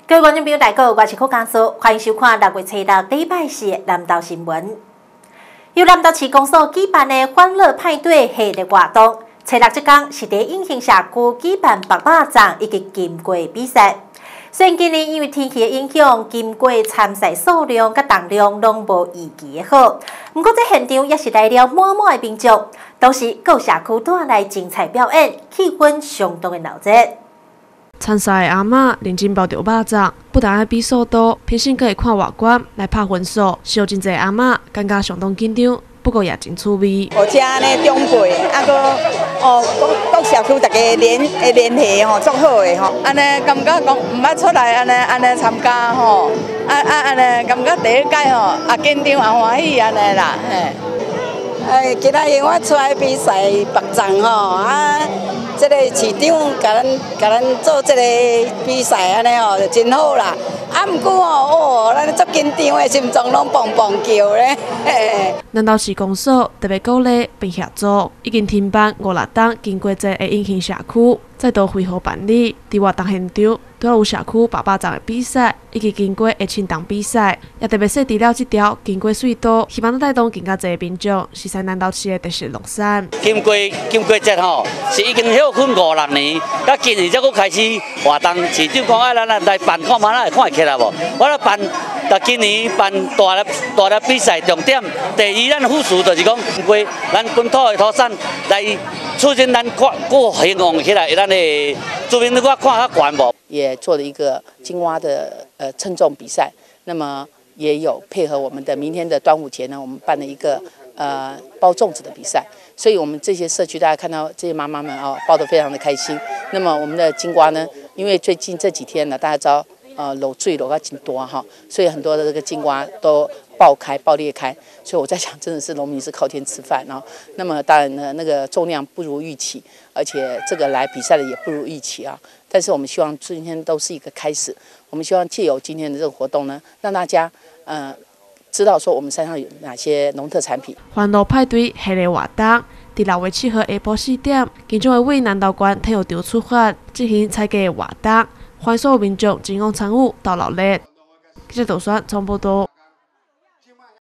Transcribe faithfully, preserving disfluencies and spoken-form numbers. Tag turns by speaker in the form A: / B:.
A: 各位观众朋友，大家好，我是柯江苏，欢迎收看六月初六礼拜四的南投新闻。由南投市公所举办的欢乐派对系列活动，初六这天是在永庆社区举办白马粽以及金龟比赛。虽然今年因为天气的影响，金龟参赛数量甲重量拢无预期的好，不过在现场也是来了满满的民众，同时各社区带来精彩表演，气氛相当的闹热。
B: 参赛的阿嬷认真包着肉粽，不但爱比速度，偏心阁会看外观来拍分数。是有真侪阿嬷感觉相当紧张，不过也真趣味。
C: 我家呢长辈，啊个哦各各社区大家联诶联系吼，足好诶吼。安尼感觉讲毋捌出来安尼安尼参加吼，啊啊安尼感觉第一届吼，啊紧张也欢喜安尼啦，嘿。诶，今仔日我出来比赛白粽吼啊。这个市长甲咱甲咱做这个比赛安尼哦，就真好啦。啊，毋过哦，哦，咱足紧张的，心脏拢蹦蹦叫咧。
B: 南投市公所特别鼓励并协助，已经停办五六档经过节的永庆社区，再度恢复办理。伫活动现场，除了有社区白马粽的比赛，以及经过的庆档比赛，也特别设置了这条经过隧道，希望带动更加侪民众实现南投市的特色农产。
D: 经过经过节吼，是已经休困五六年，到今年才佫开始活动。市长讲爱咱来办看嘛，咱会看会起来无？我来办，但今年办大粒大粒比赛，重点第二咱副事就是讲经过咱本土的土产来促进咱看过兴旺起来，咱的知名度看较悬无。
E: 也做了一个金蛙的呃称重比赛，那么也有配合我们的明天的端午节呢，我们办了一个呃包粽子的比赛，所以我们这些社区大家看到这些妈妈们哦包得非常的开心。那么我们的金瓜呢，因为最近这几天呢，大家知道呃漏水漏到真多哈，所以很多的这个金瓜都爆开爆裂开，所以我在想，真的是农民是靠天吃饭哦。那么当然呢，那个重量不如预期，而且这个来比赛的也不如预期啊。但是我们希望今天都是一个开始，我们希望借由今天的这个活动呢，让大家呃知道说我们山上有哪些农特产品。
B: 欢乐派对系列活动，伫六月七号下晡四点，其中会为南投县体育场出发进行采集的活动，欢迎所有民众前往参与到热烈。记者杜选从报道。